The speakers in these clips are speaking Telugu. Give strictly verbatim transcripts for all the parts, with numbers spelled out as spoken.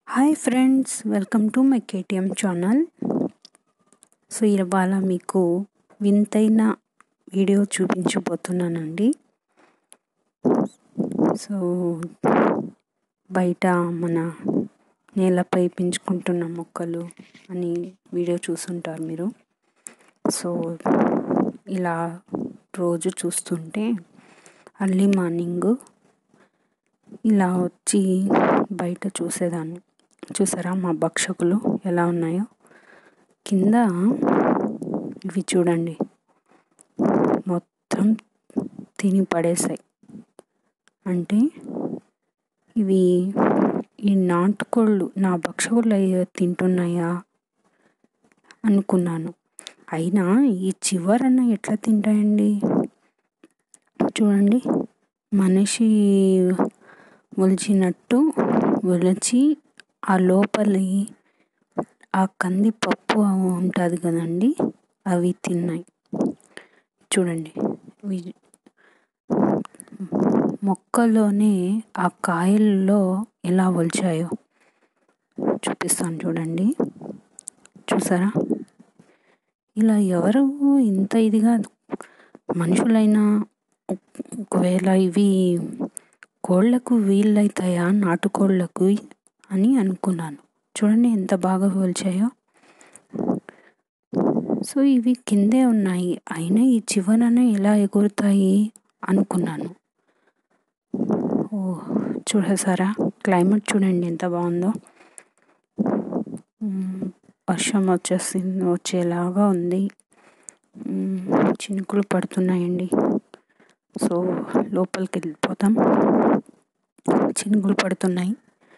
Hi friends, welcome to my KTM channel. So ఇవాళ మీకు వింతైన వీడియో చూపించబోతున్నానండి. సో బయట మన నేలపై పెంచుకుంటున్న మొక్కలు అని వీడియో చూస్తుంటారు మీరు. సో ఇలా రోజు చూస్తుంటే అర్లీ మార్నింగ్ ఇలా వచ్చి బయట చూసేదాన్ని. చూసారా మా భక్షకులు ఎలా ఉన్నాయో? కింద ఇవి చూడండి, మొత్తం తిని పడేసాయి. అంటే ఇవి ఈ నాటుకోళ్ళు నా భక్షకులు అయ్యో తింటున్నాయా అనుకున్నాను. అయినా ఈ చివరన ఎట్లా తింటాయండి? చూడండి, మనిషి ఒలిచినట్టు ఒలిచి ఆ లోపలి ఆ కందిపప్పు ఉంటుంది కదండి, అవి తిన్నాయి. చూడండి, మొక్కలోనే ఆ కాయల్లో ఎలా ఒలిచాయో చూపిస్తాను చూడండి. చూసారా? ఇలా ఎవరు ఇంత ఇదిగా, మనుషులైనా ఒకవేళ ఇవి కోళ్ళకు వీళ్ళైతాయా, నాటుకోళ్ళకు అని అనుకున్నాను. చూడండి ఎంత బాగా ఒలిచాయో. సో ఇవి కిందే ఉన్నాయి, అయినా ఈ చివరన ఎలా ఎగురుతాయి అనుకున్నాను. ఓ చూడసారా, క్లైమేట్ చూడండి ఎంత బాగుందో. వర్షం వచ్చేసింది, వచ్చేలాగా ఉంది. చినుకులు పడుతున్నాయండి. సో లోపలికి వెళ్ళిపోతాం. చినుకులు పడుతున్నాయి.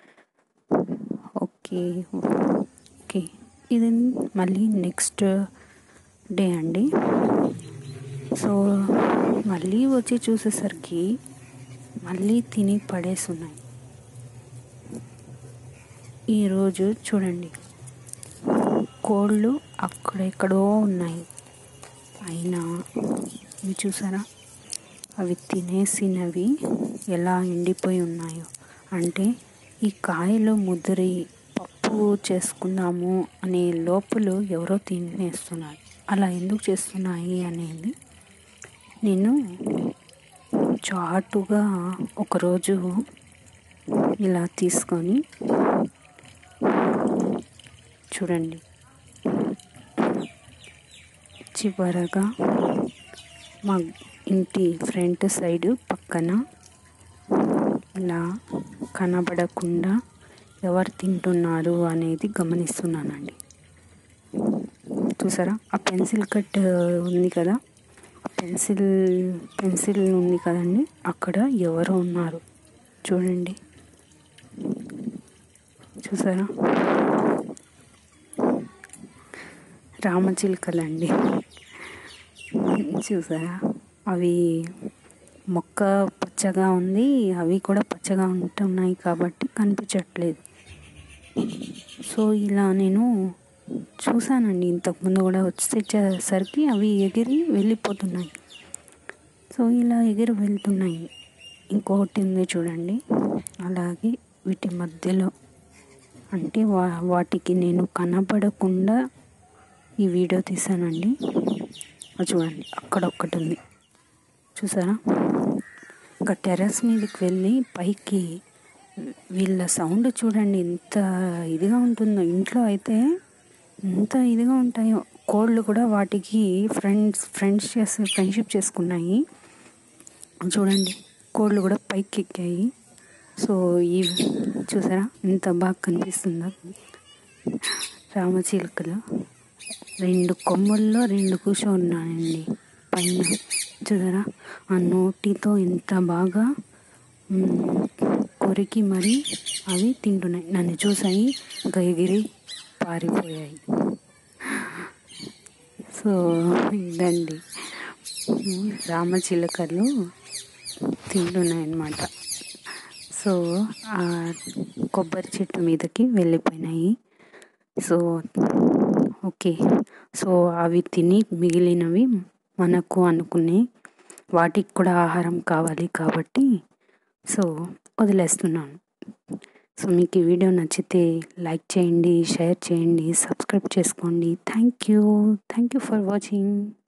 ఓకే ఓకే ఇది మళ్ళీ నెక్స్ట్ డే అండి. సో మళ్ళీ వచ్చి చూసేసరికి మళ్ళీ తిని పడేస్తున్నాయి. ఈరోజు చూడండి, కోళ్ళు అక్కడెక్కడో ఉన్నాయి, అయినా ఇవి చూసారా, అవి తినేసినవి ఎలా ఎండిపోయి ఉన్నాయో. అంటే ఈ కాయలు ముదిరి పప్పు చేసుకుందాము అనే లోపలు ఎవరో తినేస్తున్నారు. అలా ఎందుకు చేస్తున్నాయి అనేది నేను చాటుగా ఒకరోజు ఇలా తీసుకొని చూడండి, చివరగా మా ఇంటి ఫ్రంట్ సైడ్ పక్కన ఇలా కనబడకుండా ఎవరు తింటున్నారు అనేది గమనిస్తున్నానండి. చూసారా, ఆ పెన్సిల్ కట్ ఉంది కదా, పెన్సిల్ పెన్సిల్ ఉంది కదండి, అక్కడ ఎవరో ఉన్నారు చూడండి. చూసారా, రామచిలుకలండి. చూసారా, అవి మొక్క పచ్చగా ఉంది, అవి కూడా పచ్చగా ఉంటున్నాయి కాబట్టి కనిపించట్లేదు. సో ఇలా నేను చూసానండి, ఇంతకుముందు కూడా వచ్చేసరికి అవి ఎగిరి వెళ్ళిపోతున్నాయి. సో ఇలా ఎగిరి వెళ్తున్నాయి. ఇంకొకటి ఉంది చూడండి, అలాగే వీటి మధ్యలో, అంటే వా వాటికి నేను కనపడకుండా ఈ వీడియో తీసానండి. చూడండి, అక్కడ ఒక్కటి ఉంది చూసారా. ఇంకా టెర్రస్ మీదకి వెళ్ళి పైకి వీళ్ళ సౌండ్ చూడండి ఎంత ఇదిగా ఉంటుందో. ఇంట్లో అయితే ఎంత ఇదిగా ఉంటాయో. కోళ్ళు కూడా వాటికి ఫ్రెండ్స్ ఫ్రెండ్స్ చేసి ఫ్రెండ్షిప్ చేసుకున్నాయి చూడండి. కోళ్ళు కూడా పైకి ఎక్కాయి. సో ఈ చూసారా ఎంత బాగా కనిపిస్తుందో. రామచిలుకలు రెండు కొమ్మల్లో రెండు కూర్చో ఉన్నాయండి పైన. చూసారా, ఆ నోటితో ఎంత బాగా కొరికి మరి అవి తింటున్నాయి. నన్ను చూసాయి, ఇంకా ఎగిరి పారిపోయాయి. సో ఇదండి, రామచిలుకలు తింటున్నాయి అన్నమాట. సో ఆ కొబ్బరి చెట్టు మీదకి వెళ్ళిపోయినాయి. సో ఓకే, సో అవి తిని మిగిలినవి మనకు అనుకుని వాటికి కూడా ఆహారం కావాలి కాబట్టి సో వదిలేస్తున్నాను. సో మీకు ఈ వీడియో నచ్చితే లైక్ చేయండి, షేర్ చేయండి, సబ్స్క్రైబ్ చేసుకోండి. Thank you thank you for watching.